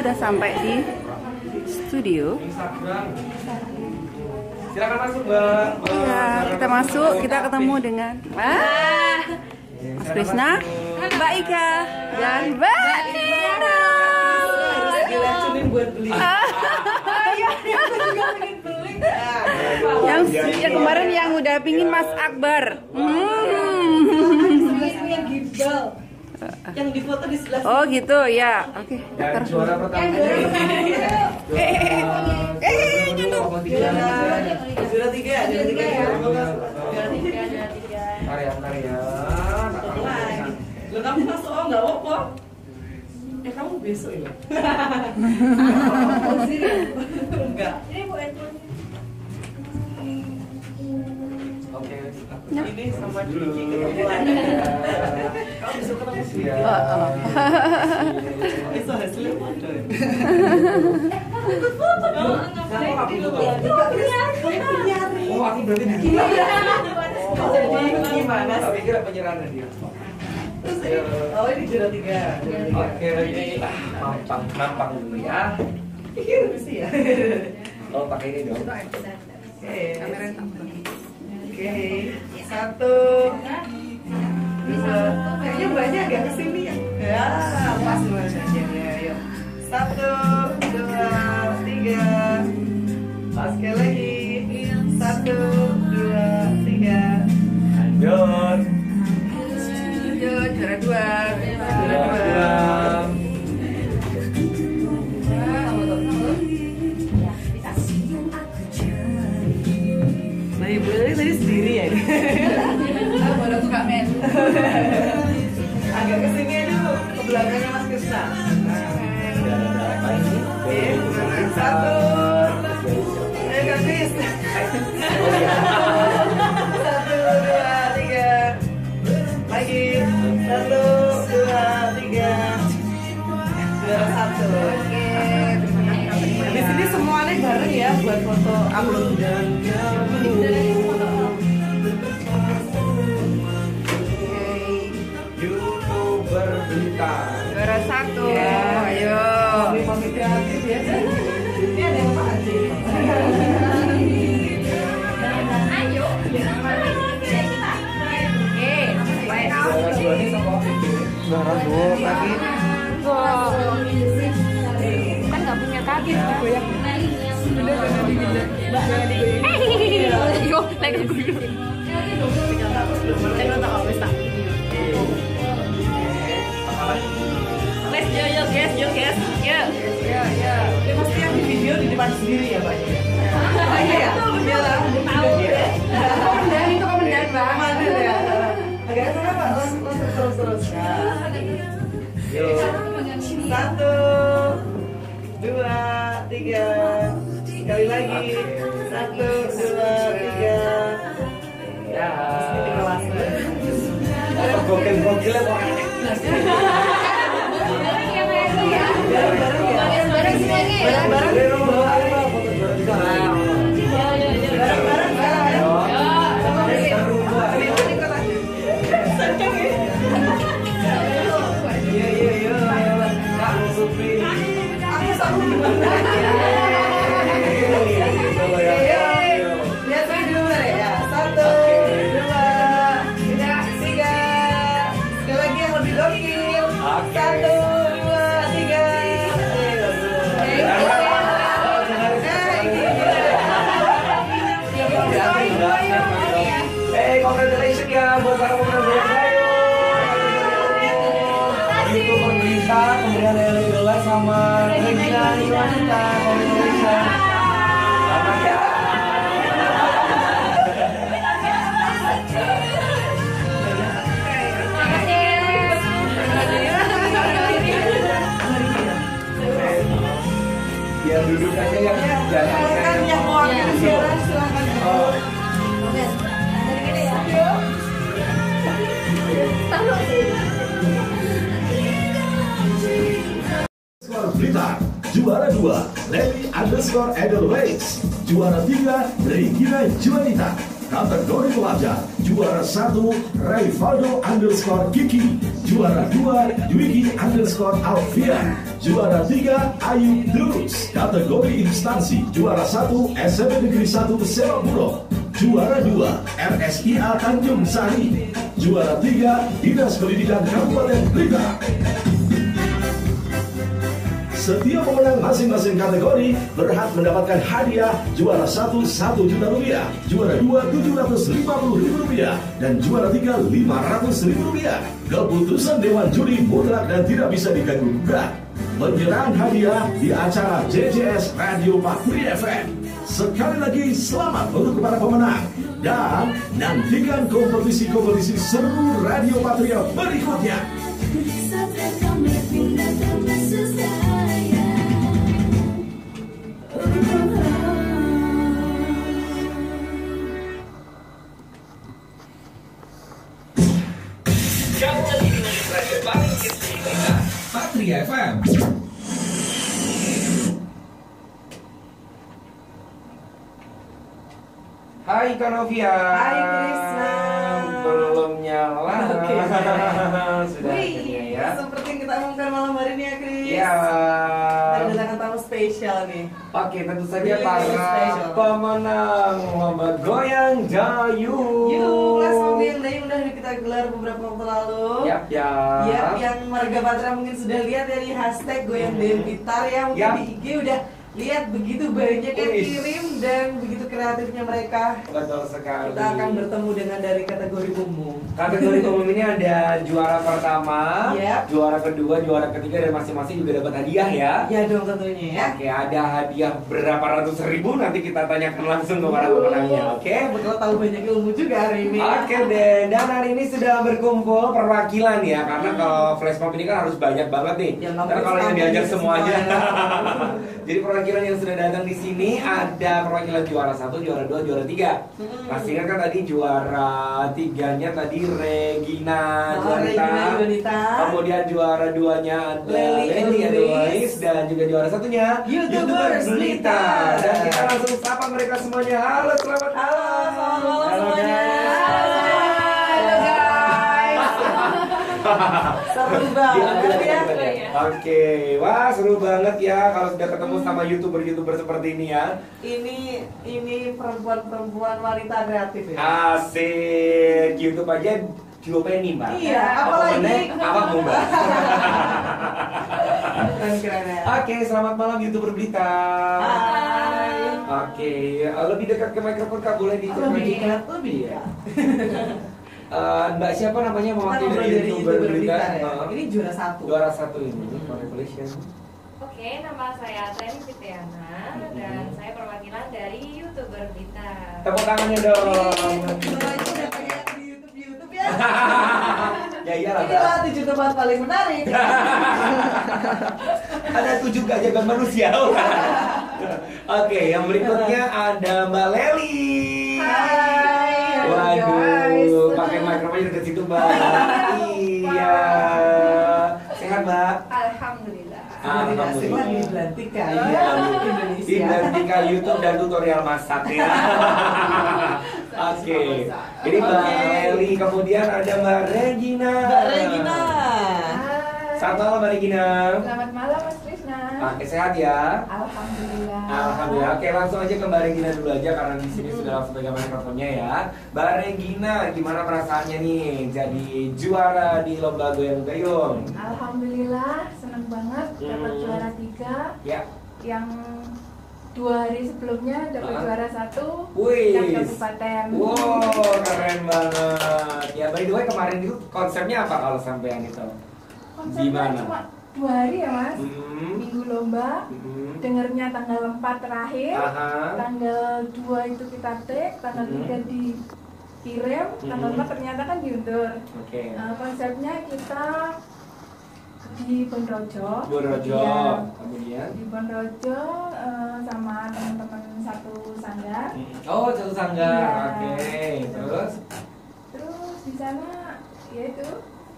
sudah sampai di studio. Silakan masuk, Mbak. Iya, kita masuk, kita ketemu dengan Mas Krisna, Mbak Ika, dan Mbak Nina. Yang kemarin yang udah pingin Mas Akbar. Yang di foto di sebelah. Oh gitu ya. Oke. Dan juara pertama. Juara tiga. Karya. Lo kamu masuk nggak apa? Kamu besok ya? Enggak. Oke. Ini sama dulu. Kamu besok ketemu sih ya. Itu hasilnya foto. Oh, aku berarti di Gimana? Tapi kira penyerahan dia. Oh, ini juara tiga. Oke, ini nampang dulu ya. Pikir bisa ya. Oh, pakai ini dong. Oke. Oke. Satu. Dua. Kayaknya banyak agak kesini ya. Ya, pas banyak. Ayo. Satu, dua, tiga. Pas sekali lagi. Satu, dua, tiga. Lanjut. Juara dua. Nah, ibu tadi sendiri ya. Baru buka men. Agak kesini dulu, ke belakangnya Mas Krisna. Berapa ini? Satu. Ayo Kak Kris. Satu, dua, tiga. Lagi. Satu, dua, tiga. Juara satu. Di sini semuanya bareng ya buat foto upload. YouTuber berita. Juara satu. Ayo. Mami kreatif ya. Ini ada yang apa sih? Juara dua ini sama Juara dua lagi. Kan nggak punya kaki digoyang. Yo, lagi dulu. Saya nonton apa sih? Les, yo guys. Ya. Dia pasti yang di video di depan sendiri ya, Pak. Oh iya ya? Iya. Tahu ya. Komandan itu komandan, Bang. Komandan ya. Agak sana, Pak. Terus. Satu, dua, tiga. Sekali lagi. Satu, dua, tiga. Ya. Ini Gokil-gokilnya kok. Congratulations ya buat para pemenang Ayo. Itu berita pemberian dari Idola sama Regina Iwanita. Congratulations. Selamat ya. Biar duduk aja yang jangan yang mau ambil siaran silakan. Blitar, juara 2 Levi _Edelweiss, juara 3 Regina Juanita. Kategori pelajar, juara 1 Rivaldo _ Kiki, juara 2 Dwiki _ Alfian, juara 3 Ayu Drus. Kategori instansi, juara 1 SMP Negeri 1 Seloburo, juara 2 RSIA Tanjung Sari, juara 3 Dinas Pendidikan Kabupaten Blitar. Setiap pemenang masing-masing kategori berhak mendapatkan hadiah. Juara 1 1 juta rupiah, juara 2 750.000 rupiah, dan juara 3 500.000 rupiah. Keputusan Dewan Juri mutlak dan tidak bisa diganggu gugat. Penyerahan hadiah di acara JJS Radio Patria FM. Sekali lagi selamat untuk para pemenang dan nantikan kompetisi-kompetisi seru Radio Patria berikutnya. Jauh lagi dengan radio paling hits di kita, Patria FM. Hai Kanovia. Hai Krisna. Belum nyala. Oke. Sudah akhirnya ya. Seperti yang kita umumkan malam hari ini ya, Kris. Iya. Kedatangan tamu spesial nih. Oke, tentu saja Really para special. pemenang lomba goyang dayung. Yuk, kelas mobil dayung udah kita gelar beberapa waktu lalu. Yap. Yap, yang warga Patra mungkin sudah lihat dari hashtag goyang dayung Blitar ya. Mungkin Yap. di IG udah lihat begitu banyak yang Wih. kirim dan begitu kreatifnya mereka. Betul sekali. Kita akan bertemu dengan dari kategori umum. Kategori umum ini ada juara pertama, Yap. juara kedua, juara ketiga, dan masing-masing juga dapat hadiah ya. Ya dong tentunya ya. Oke, ada hadiah berapa ratus ribu, nanti kita tanyakan langsung ke para pemenangnya. Oke. Betul tahu banyak ilmu juga hari ini. Oke deh, dan hari ini sudah berkumpul perwakilan ya, karena kalau flash mob ini kan harus banyak banget nih. Ya, nggak Karena boleh kalau yang setahun diajak ini semuanya. semua. Jadi perwakilan yang sudah datang di sini ada perwakilan juara 1, juara 2, juara 3. Pastinya kan tadi juara 3-nya tadi Regina Regina Juanita. Kemudian juara 2-nya ada Leli Edois, dan juga juara 1-nya YouTubers Blitar. Dan kita langsung sapa mereka semuanya. Halo, selamat Halo, selamat malam Halo, semuanya. guys. Halo guys. Seru banget ya. Oke, wah seru banget ya kalau sudah ketemu sama youtuber seperti ini ya. Ini perempuan wanita kreatif ya. Asik, YouTube aja Giovanni mbak. Iya, apalagi apa mbak? Keren ya. Oke, selamat malam YouTuber Blitar. Hai. Oke, lebih dekat ke mikrofon kak, boleh Lebih dicermati? dekat, lebih ya. Mbak siapa namanya Kita mewakili ngobrol dari dari YouTuber YouTuber Blitar? Blitar ya. Ini juara 1. Juara 1 ini, congratulations. Oke, nama saya Treni Fitiana dan saya perwakilan dari YouTuber Blitar. Tepuk tangannya dong. Kita aja udah kayak di YouTube ya. Ya iyalah. Inilah 7 tempat paling menarik. Ada 7 gak jaga manusia. Oke, yang berikutnya ada Mbak Leli. Hai. Waduh, pakai mikrofonnya dekat situ Mbak. Iya. Sehat Mbak? Alhamdulillah. Alhamdulillah di Belantika Iya, ya. di Indonesia. Belantika YouTube dan tutorial masak ya. Oke. Ini Mbak Oke. Leli, kemudian ada Mbak Regina. Mbak Regina. Selamat malam Mbak Regina. Selamat malam Mas Krisna. Oke, sehat ya? Alhamdulillah. Alhamdulillah. Oke, langsung aja ke Mbak Regina dulu aja karena di sini sudah langsung pegang mikrofonnya ya. Mbak Regina, gimana perasaannya nih jadi juara di lomba goyang dayung? Alhamdulillah, senang banget dapat juara 3 Ya. yang 2 hari sebelumnya dapat juara 1 Wih. yang kabupaten. Wow, keren banget. Ya, by the way kemarin itu konsepnya apa kalau sampean itu? Konsepnya Gimana? cuma 2 hari ya Mas. Hmm. Minggu lomba. Hmm. Dengernya tanggal 4 terakhir. Aha. Tanggal 2 itu kita take, tanggal 3 dikirim, tanggal 4 ternyata kan diundur. Oke. Konsepnya kita di Bonrojo. Bonrojo. Iya, Kemudian. di Bonrojo sama teman-teman satu sanggar. Oh, satu sanggar. Iya. Oke. Terus? Terus di sana yaitu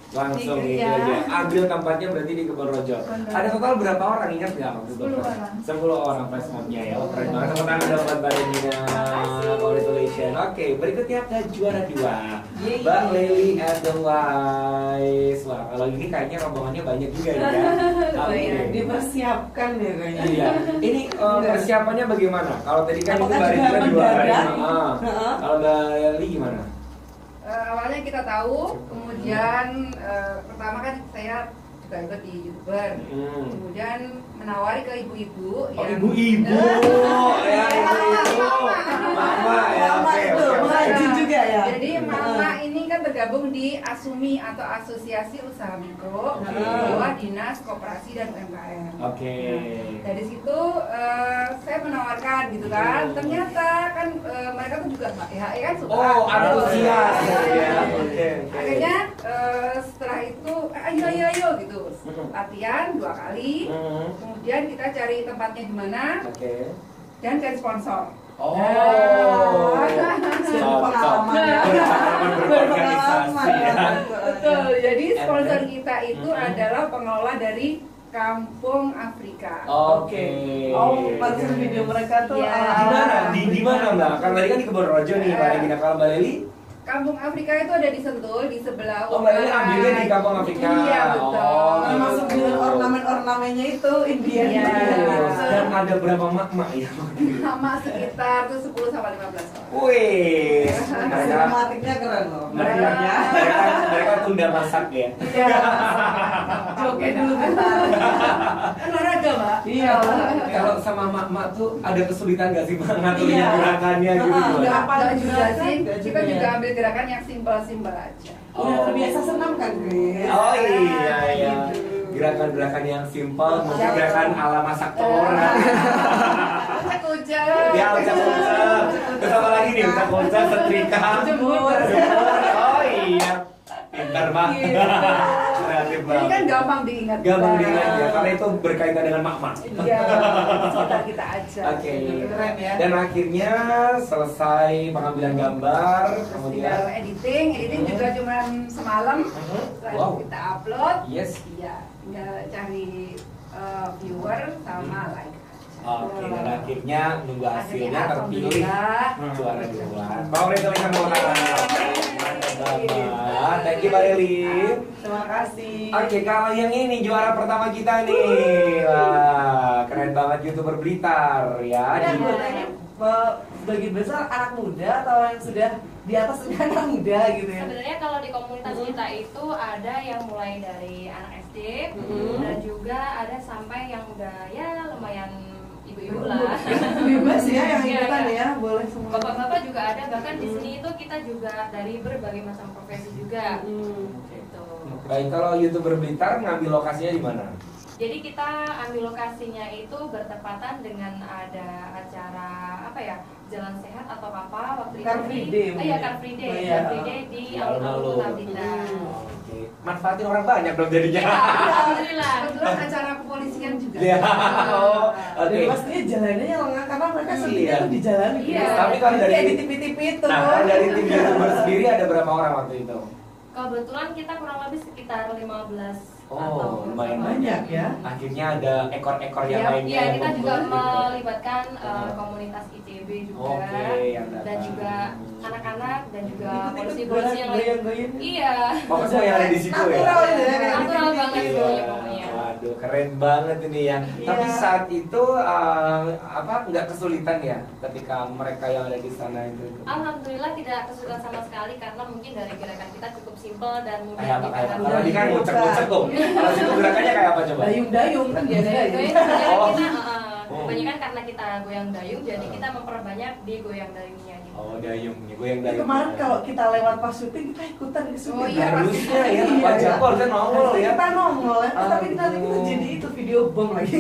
Langsung gitu Iya. aja. Ambil tempatnya berarti di Kebon Rojo. Ada total berapa orang, ingat nggak waktu itu? 10 orang. 10 orang flash mobnya ya. Oh, keren banget. Tepuk tangan dong buat Mbak Regina. Congratulations. Oke, berikutnya ke juara 2. Yeay. Mbak Lely Edelweiss. Wah, kalau ini kayaknya rombongannya banyak juga ya. Oke. Dipersiapkan ya kayaknya. Iya. Ini persiapannya bagaimana? Kalau tadi kan itu Apakah Mbak juga Regina 2 hari. mendadak? Kalau Mbak Lely gimana? Awalnya kita tahu, kemudian pertama kan saya juga ikut di YouTuber. Kemudian menawari ke ibu-ibu Oh, ibu-ibu. Ya, ibu-ibu. Mama ya. Mama Oke, itu, oke, oke. rajin juga ya. Jadi mama ini kan tergabung di ASUMI atau Asosiasi Usaha Mikro di bawah Dinas Koperasi dan UMKM. Oke. Dari situ saya menawarkan gitu kan. Ternyata kan mereka tuh juga Mbak HE kan suka. Oh, antusias ya. Oke. Akhirnya setelah itu ayo gitu. Latihan 2 kali. Kemudian kita cari tempatnya di mana Oke. dan cari sponsor. Oh. Pengalaman. Pengalaman berorganisasi ya. Betul. Jadi sponsor kita itu adalah pengelola dari Kampung Afrika. Oke. Oh, pantas video mereka tuh Iya. Di mana? Di mana, Mbak? Kan tadi kan di Kebon Rojo nih, Mbak Regina. Kalau Mbak Lely? Kampung Afrika itu ada di Sentul, di sebelah Oh, Mbak Lely ambilnya di Kampung Afrika. Iya, betul. Oh. termasuk dengan ornamen-ornamennya itu Indian. Iya. Dan ada berapa mak-mak ya? Sama sekitar tuh 10 sampai 15 orang. Wih. Mereka Sinematiknya keren loh. mereka tunda masak ya. Iya. Joget dulu bentar. Kan olahraga, Mbak. Iya. Kalau sama mak-mak tuh ada kesulitan gak sih Mbak ngaturnya Iya. gerakannya gitu? Nggak Mbak? apa juga sih. Nggak Kita juga juga ya. ambil gerakan yang simpel-simpel aja. Udah terbiasa senam kan, Chris? Oh iya iya. Gitu. Gerakan-gerakan yang simpel, mungkin gerakan ala masak telur. Ucap-ucap. Ya, ucap-ucap. Terus apa lagi nih? Ucap-ucap, setrika. Jemur. Oh iya. Pintar banget. Kreatif Ini kan banget. gampang diingat. Gampang Mbak. diingat ya, karena itu berkaitan dengan mak-mak. Iya, sekitar kita aja. Oke. Keren ya. Dan akhirnya selesai pengambilan gambar, Tinggal kemudian editing juga cuma semalam. Setelah Wow. itu kita upload. yes. Iya, tinggal cari viewer sama like. Oke, dan akhirnya nunggu hasilnya terpilih alhamdulillah. juara 2. Congratulations buat Thank you Mbak Lely. Terima kasih. Oke, kalau yang ini juara pertama kita nih. Wah, keren banget YouTuber Blitar ya. Dan gue tanya, bagi besar anak muda atau yang sudah di atas anak muda gitu ya? Sebenarnya kalau di komunitas kita itu ada yang mulai dari anak SD dan juga ada sampai yang udah ya lumayan ibu-ibu lah. Bebas ya yang Iya, ikutan iya. ya, boleh semua. Bapak-bapak juga ada, bahkan di sini itu kita juga dari berbagai macam profesi juga. Gitu. Baik, kalau YouTuber Blitar ngambil lokasinya di mana? Jadi kita ambil lokasinya itu bertepatan dengan ada acara apa ya, Jalan Sehat atau apa waktu itu Car Free Day iya, mungkin. Car Free Day, Oh, iya. Car Free Day di alun-alun Kota Blitar. Oke, manfaatin orang banyak dong jadinya. Iya, alhamdulillah. Kebetulan acara kepolisian juga. Iya. Oh, Dan oke. pastinya jalannya lengang karena mereka syutingnya Iya. tuh di jalan gitu. Iya. Tapi kalau dari- kayak di TV-TV itu. Nah, kalau dari tim YouTuber sendiri ada berapa orang waktu itu? Kebetulan kita kurang lebih sekitar 15 Oh, atau lumayan banyak ya. Akhirnya ada ekor-ekor yang Iya, lainnya. iya, yang kita juga membuat- melibatkan komunitas ITB juga, Oke, yang datang. dan juga anak-anak dan juga Ikut-ikut polisi-polisi yang lain. goyang-goyang. Iya, Oh, semua yang ada di situ ya? Natural gitu ya, kayak natural di TV. banget Iya. semuanya pokoknya. Waduh, keren banget ini ya. Iya. Tapi saat itu apa nggak kesulitan ya ketika mereka yang ada di sana itu? Alhamdulillah tidak kesulitan sama sekali karena mungkin dari gerakan kita cukup simpel dan mudah Kayak apa? Kayak apa? dipahami. Tadi kan ngucek-ngucek tuh. Kalau situ gerakannya kayak apa coba? Dayung-dayung kan biasa ya. Goyang kebanyakan Oh. kita, Oh. kebanyakan karena kita goyang dayung, jadi kita memperbanyak di goyang dayungnya gitu. Oh, dayung nih, gue yang dayung. Kemarin kalau kita lewat pas syuting kita ikutan ke syuting. Oh, iya, Harusnya ya, Iya, wajar iya. kok harusnya nongol Harusnya ya. kita nongol ya. Tapi nanti kita Aduh. jadi itu video bom lagi.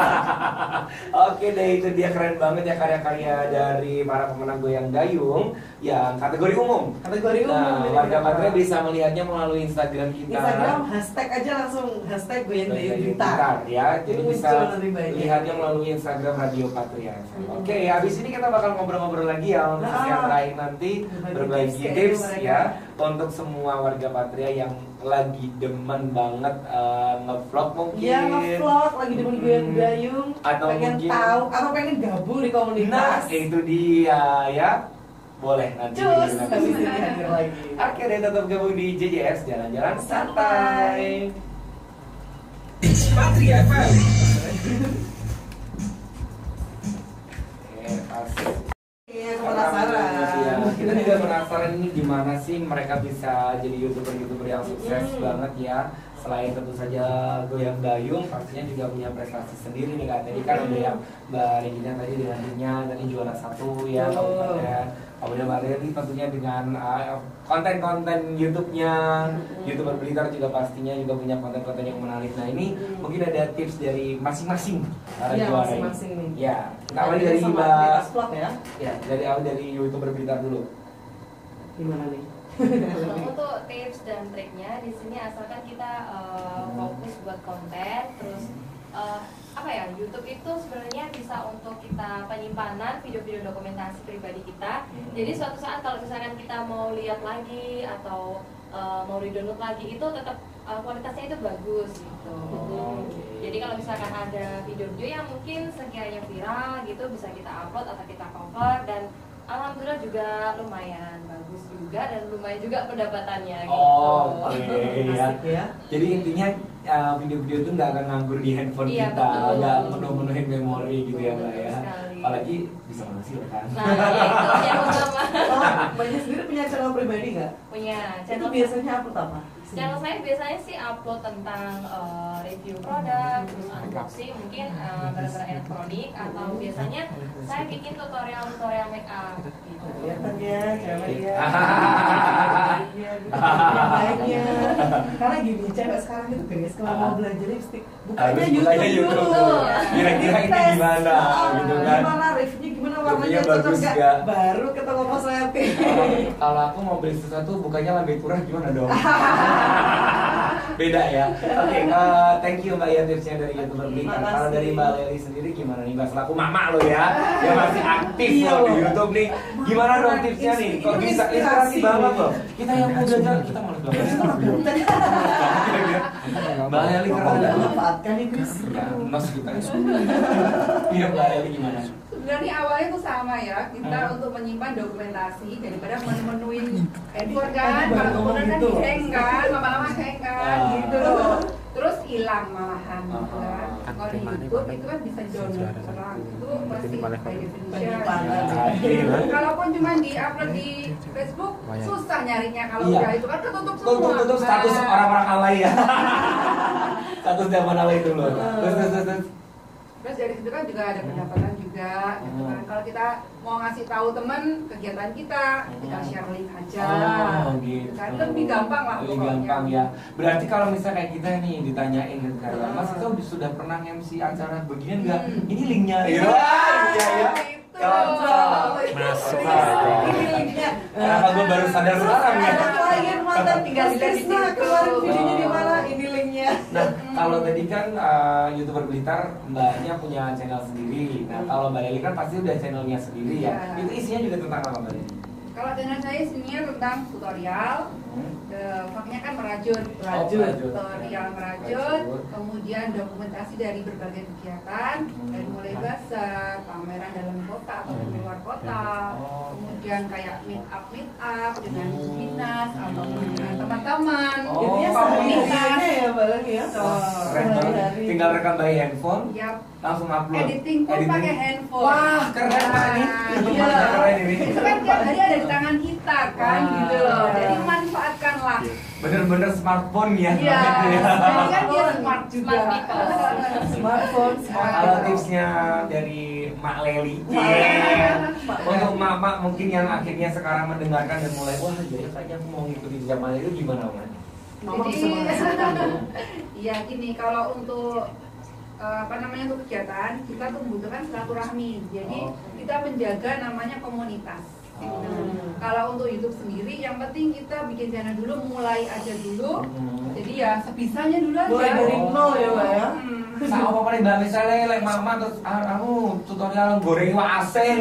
Oke deh, itu dia keren banget ya karya-karya dari para pemenang goyang dayung yang kategori umum. Kategori umum. Nah, ini warga berapa? Matre bisa melihatnya melalui Instagram kita. Instagram hashtag aja langsung hashtag goyang dayung Goyang Blitar. Blitar, ya. Jadi Muncul bisa nanti banyak. lihatnya melalui Instagram Radio Patria. Oke, habis ini kita bakal ngobrol-ngobrol lagi ya untuk sesi yang terakhir nanti Berbagi berbagi tips ya, tips mereka. ya untuk semua warga Patria yang lagi demen banget nge-vlog mungkin. Iya, nge-vlog, lagi demen gayung, Atau pengen mungkin- tahu, atau pengen gabung di Nah, komunitas. itu dia ya. Boleh nanti. Cus, nanti. habis ini hadir lagi. Akhirnya tetap gabung di JJS Jalan-Jalan Santai. Patria FM. Asik. Iya, penasaran. Iya, kita juga penasaran ini gimana sih mereka bisa jadi youtuber yang sukses banget ya. Selain tentu saja goyang dayung, pastinya juga punya prestasi sendiri nih Kak. Tadi kan ada yang Mbak Regina tadi dengan timnya tadi juara 1 ya kabupaten. Kemudian Mbak Leli tentunya dengan konten-konten YouTube-nya. YouTuber Blitar juga pastinya juga punya konten-konten yang menarik. Nah ini mungkin ada tips dari masing-masing para Iya, juara masing-masing ini. nih. Ya, kita awali dari Sama Mbak. aktivitas vlog ya. Ya, dari YouTuber Blitar dulu. Gimana nih? Kalau untuk tips dan triknya di sini asalkan kita fokus buat konten, terus apa ya, YouTube itu sebenarnya bisa untuk kita penyimpanan video-video dokumentasi pribadi kita. Jadi suatu saat kalau misalkan kita mau lihat lagi atau mau di-download lagi itu tetap kualitasnya itu bagus gitu. Jadi kalau misalkan ada video-video yang mungkin sekiranya viral gitu bisa kita upload atau kita cover, dan alhamdulillah juga lumayan bagus juga dan lumayan juga pendapatannya gitu. Oke, ya. Asik ya. Jadi intinya video-video itu nggak akan nganggur di handphone Iya, kita, betul. nggak penuh-penuhin memori gitu ya Mbak ya. Sekali. Apalagi bisa menghasilkan. Nah, ya itu yang utama. Oh, Mbaknya sendiri punya channel pribadi nggak? Punya Itu channel biasanya upload apa? Channel saya biasanya sih upload tentang review produk, terus unboxing, mungkin barang-barang elektronik, atau biasanya saya bikin tutorial make up gitu. Kelihatan ya, cewek ya. Iya, gitu. Hahaha. Yang baiknya. Karena gini, cewek sekarang itu guys, kalau mau belajar lipstick, bukanya Harus YouTube bukanya YouTube. dulu. Kira-kira ini Tes. gimana, gitu kan. Gimana reviewnya, gimana Reviewnya warnanya cocok bagus nggak? nggak? Baru ketemu Mas Lepi. Kalau aku mau beli sesuatu bukannya lambe turah gimana dong? Beda ya. Oke, thank you Mbak ya tipsnya dari YouTuber Blitar. Makasih. Kalau dari Mbak Leli sendiri gimana nih Mbak, selaku mama lo ya, yang masih aktif Iya loh di loh. YouTube nih. Gimana dong tipsnya nih? Kok bisa inspirasi banget loh. Kita yang muda aja kita malas banget. Mbak Leli keren. Manfaatkan nih guys. Ya, mas kita. Iya Mbak Leli gimana? Sebenarnya awalnya tuh sama ya, kita untuk menyimpan dokumentasi daripada menemuin handphone kan, Baru kalau ngomong kemudian kan gitu. di-hang kan, lama-lama hang kan, gitu. Terus hilang malahan gitu kan. Kalau di YouTube itu kan bisa download ulang, itu pasti by definition. Kalaupun cuma di-upload di Facebook, susah nyarinya kalau Iya. udah itu kan ketutup semua. Tutup status Nah. orang-orang alay ya. Status zaman alay dulu. Terus. Terus dari situ kan juga ada pendapatan juga, gitu kan. Kalau kita mau ngasih tahu teman kegiatan kita share link aja. Oh, gitu. Kan lebih gampang lah Lebih pokoknya. gampang ya. Berarti kalau misalnya kayak kita nih ditanyain karena Mas itu sudah pernah MC acara beginian nggak? Ini linknya. Iya, Iya ya. Masuk. Ini linknya. Kenapa gue baru sadar sekarang ya? Lagi mantan tinggal di Mas Krisna, kemarin videonya di mana? Ini linknya. Nah, kalau tadi kan YouTuber Blitar Mbaknya punya channel sendiri. Nah, kalau Mbak Leli kan pasti udah channelnya sendiri ya. Iya. Itu isinya juga tentang apa Mbak Leli? Kalau channel saya isinya tentang tutorial, makanya kan merajut, tutorial merajut, kemudian dokumentasi dari berbagai kegiatan, dari mulai bazar, pameran dalam kota atau di luar kota, kemudian kayak meet up dengan dinas atau dengan teman-teman, Jadinya komunitas. videonya ya Mbak lagi ya. Keren banget. Tinggal rekam by handphone, Ya, langsung upload. editing pun pakai handphone. Wah, keren Mbak ini. Iya. Keren ini. Itu kan tiap hari ada di tangan kita kan, Wah. gitu loh. Jadi manfaatkanlah. Bener-bener smartphone ya. Iya. Jadi kan dia Smartphone smart juga. Smartphone. Kalau tipsnya dari Mak Leli, untuk mak-mak mungkin yang akhirnya sekarang mendengarkan dan mulai wah jadi kayaknya aku mau ngikutin zaman itu gimana Mak? Mama bisa Jadi, menghasilkan. iya gini, kalau untuk untuk kegiatan kita tuh membutuhkan silaturahmi. Jadi kita menjaga namanya komunitas. Kalau untuk YouTube sendiri, yang penting kita bikin channel dulu, mulai aja dulu. Jadi ya sebisanya dulu aja. Mulai dari nol ya Mbak ya. Sama apa nih Mbak, misalnya like mama terus aku tutorial goreng iwak asin.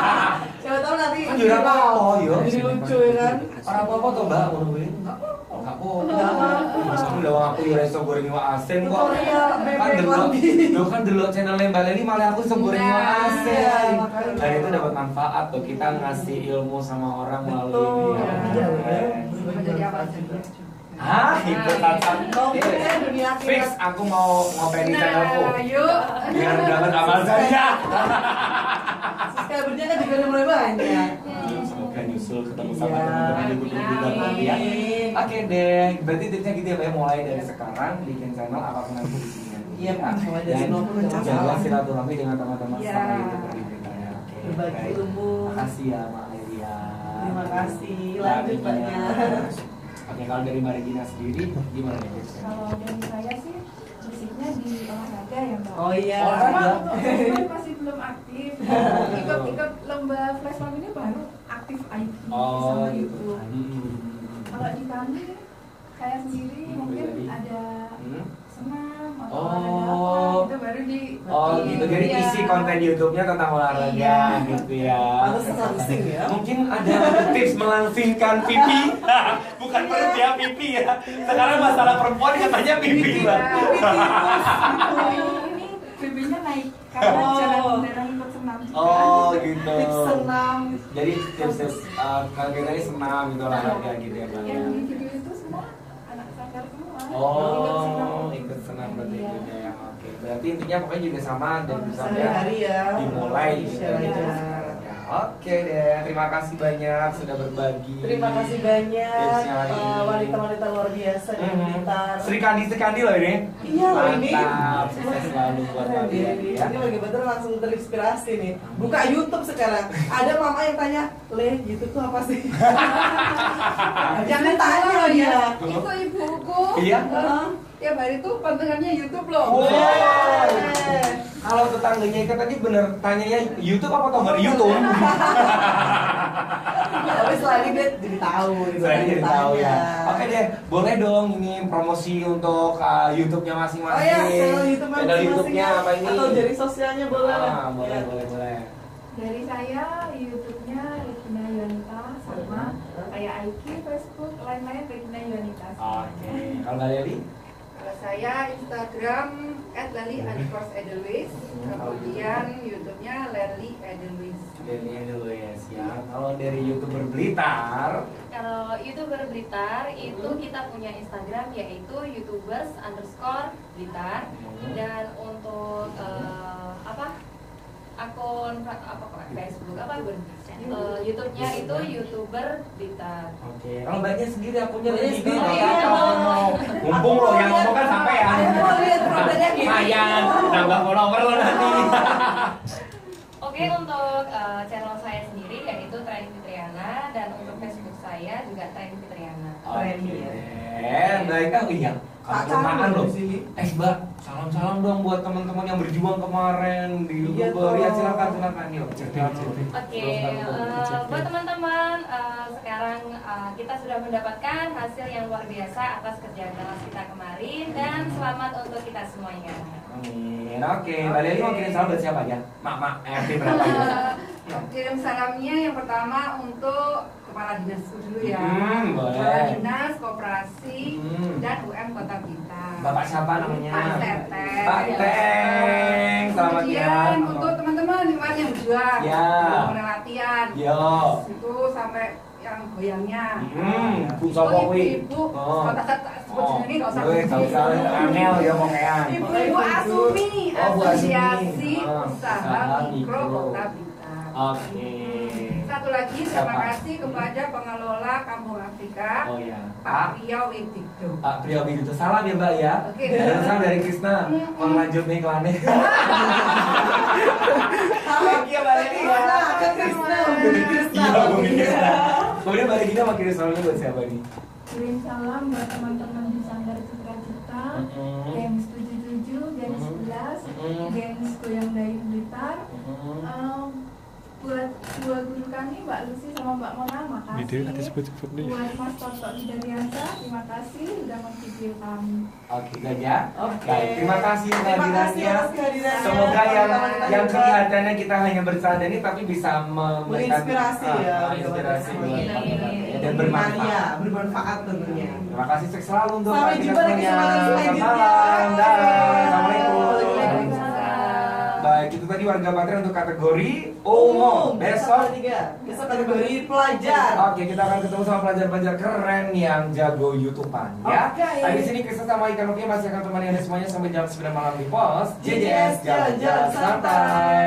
Siapa tahu nanti Kan juga apa-apa, yo. jadi lucu ya kan. Orang apa-apa tuh Mbak, ngono kuwi. Enggak aku. Mas aku udah aku yo iso goreng iwak asin kok. Tutorial Kan bebek delok, lagi. lo kan delok channelnya Mbak Leli malah aku iso goreng iwak asin. Dan itu dapat manfaat tuh kita ngasih ilmu sama orang melalui ini. Menjadi apa sih? Hah, itu tantang. Fix aku mau ngopeni channelku. Yuk. Biar dapat amal jariah. Subscribernya kan juga udah mulai banyak. Semoga nyusul ketemu sama teman-teman YouTube juga nanti ya. Oke deh, berarti tipsnya gitu ya Mbak, mulai dari sekarang bikin channel apapun nanti di sini. Iya, Pak. Mulai dari Dan 90 jangan jaga salah. silaturahmi dengan teman-teman Iya. sama YouTuber di Blitarnya. Oke. Berbagi baik. ilmu. Makasih ya Mbak Lelia. Terima kasih. Mbak Lanjut Regina. banyak. Oke, kalau dari Mbak Regina sendiri gimana nih tipsnya? Kalau dari saya sih basicnya di olahraga ya Mbak. Oh iya. Cuma untuk offline masih belum aktif. Ikut lomba flash mob ini baru aktif IT sama gitu. YouTube. Kalau di kami saya sendiri mungkin ada senam atau olahraga apa itu baru di. Oh gitu, jadi Iya. isi konten YouTube-nya tentang olahraga Iya. gitu ya. Pantes langsing ya. Mungkin ada tips melangsingkan pipi, bukan perut ya pipi ya. Sekarang masalah perempuan katanya pipi Pipi, Mbak. Ini BB-nya naik karena Oh. jarang ikut senam. Oh gitu. Tips senam. Jadi tips kalau kita ini senam gitu olahraga gitu ya Mbak. Yang di video itu semua anak sadar semua. Oh, ikut senam berarti Iya. juga ya. Oke, berarti intinya pokoknya juga sama dan bisa Sehari-hari ya. dimulai gitu Share ya. aja. Oke deh, terima kasih banyak sudah berbagi. Terima kasih banyak Tipsnya hari ini. wanita-wanita luar biasa di Blitar. Sri Kandi loh ini. Iya loh ini. Mantap, sukses selalu buat kalian ya. Ini bagi betul langsung terinspirasi nih. Buka YouTube sekarang. Ada mama yang tanya, Le, YouTube tuh apa sih? Jangan tanya loh dia. Itu ibuku. Iya. Tiap hari tuh pantengannya YouTube loh. Wow. Kalau tetangganya Ika tadi bener tanyanya YouTube apa tau nggak di YouTube? Tapi setelah ini dia jadi tahu. gitu. Saya jadi tahu ya. Tanya. Oke deh, boleh dong ini promosi untuk YouTube-nya Oh masing-masing. iya, channel YouTube Channel YouTube-nya apa ini? Atau jadi sosialnya boleh. Ah, boleh, Ya. boleh. Dari saya YouTube-nya Regina Yonita sama kayak IG, Facebook, lain-lain Regina Yonita. Oke, kalau Mbak Leli? Kalau saya Instagram @lali_edelweiss, kemudian YouTube-nya Leli Edelweiss. Leli Edelweiss ya. Kalau dari YouTuber Blitar, Kalau YouTuber Blitar itu kita punya Instagram yaitu youtubers_Blitar dan untuk akun Facebook YouTube-nya itu YouTuber Blitar. oke. Kalau Mbaknya sendiri akunnya Mbaknya Leli sendiri, Blitar, iya. apa? Mumpung loh yang ngomong kan sampai ya. Oh, lihat profilnya gini. Lumayan, nambah follower lo nanti. Oke, untuk channel saya sendiri yaitu Trend Fitriana dan untuk Facebook saya juga Trend Fitriana. Oke. Baik, iya. Tak Kenalan tahu loh. di sini. Mbak, salam-salam dong buat teman-teman yang berjuang kemarin di Iya, YouTuber. Ya toh. silakan yuk. Cerita dulu. Oke, buat teman-teman, sekarang kita sudah mendapatkan hasil yang luar biasa atas kerja keras kita kemarin dan selamat untuk kita semuanya. Amin. Oke, Mbak Leli mau kirim salam buat siapa aja? Mak, RT berapa ya? Kirim salamnya yang pertama untuk Kepala Dinasku dulu ya. Boleh. Kepala Dinas, Koperasi, dan UM Kota Blitar. Bapak siapa namanya? Pak Teteng. Pak Teng. Selamat ya. Kemudian untuk teman-teman lingkungan yang berjuang, Ya. yang mulai latihan, Yo. itu sampai yang goyangnya. Bu Sopowi. Ibu, kata-kata sebut ini nggak usah. Gue tahu tahu angel ya pokoknya. Ibu Asumi, Oh, Bu Asumi. Asosiasi Ah, Usaha Usaha Mikro Mikro. Kota Blitar. Oke. Satu lagi, Siapa? terima kasih kepada pengelola Kampung Afrika, Oh ya. Pak Riau Widigdo. Pak Priyobi itu salam ya Mbak ya. Oke. Dan salam dari Krisna. Mau lanjut nih iklannya. Thank you Mbak Leli ya. Iya, Bumi Krisna. Kemudian Mbak Leli mau kirim salamnya buat siapa nih? Kirim salam buat teman-teman di Sanggar Cita-Cita, Gengs 77, Gengs 11, Gengs Goyang dari Blitar. Buat dua guru kami, Mbak Lucy sama Mbak Mona, makasih. Buat Mas Toto Hidayasa, terima kasih sudah memvideo kami. Oke, Gajah. Oke. Baik, terima kasih Terima kasih kehadirannya. atas kehadirannya. Semoga yang Kita- kelihatannya kita hanya bercanda ini tapi bisa memberikan Menginspirasi ya. inspirasi buat Amin. teman-teman. Dan dan bermanfaat. Bermanfaat tentunya. Terima kasih sukses selalu untuk Sampai kita jumpa di semuanya. kesempatan selanjutnya. Selamat malam. Assalamualaikum. Waalaikumsalam. Baik, itu tadi warga baterai untuk kategori umum. Besok Besok kategori pelajar. oke, kita akan ketemu sama pelajar-pelajar keren yang jago YouTubean ya. Oke. Habis ini Krisna sama Ikan Nokia masih akan temani Anda semuanya sampai jam 9 malam di pos JJS Jalan-Jalan Santai.